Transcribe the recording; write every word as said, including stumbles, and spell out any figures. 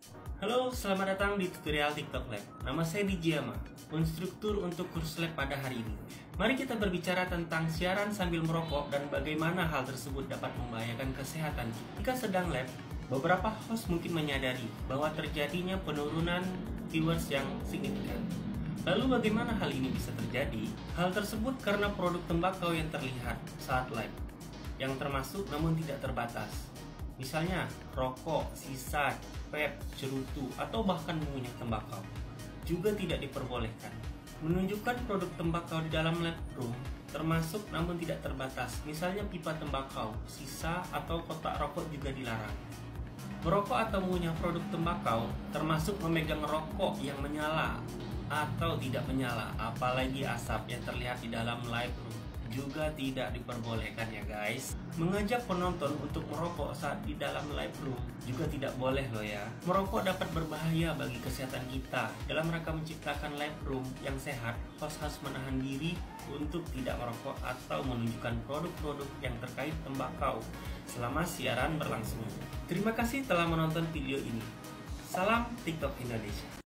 Halo, selamat datang di tutorial TikTok Lab. Nama saya Dijiyama, instruktur untuk kurs lab pada hari ini. Mari kita berbicara tentang siaran sambil merokok dan bagaimana hal tersebut dapat membahayakan kesehatan kita. Jika sedang lab, beberapa host mungkin menyadari bahwa terjadinya penurunan viewers yang signifikan. Lalu bagaimana hal ini bisa terjadi? Hal tersebut karena produk tembakau yang terlihat saat live, yang termasuk namun tidak terbatas. Misalnya, rokok, sisa, vape, cerutu, atau bahkan mengunyah tembakau juga tidak diperbolehkan. Menunjukkan produk tembakau di dalam lab room termasuk namun tidak terbatas. Misalnya pipa tembakau, sisa, atau kotak rokok juga dilarang. Merokok atau mengunyah produk tembakau termasuk memegang rokok yang menyala atau tidak menyala, apalagi asap yang terlihat di dalam live room juga tidak diperbolehkan ya guys. Mengajak penonton untuk merokok saat di dalam live room juga tidak boleh loh ya. Merokok dapat berbahaya bagi kesehatan kita. Dalam rangka menciptakan live room yang sehat, host harus menahan diri untuk tidak merokok atau menunjukkan produk-produk yang terkait tembakau selama siaran berlangsung. Terima kasih telah menonton video ini. Salam TikTok Indonesia.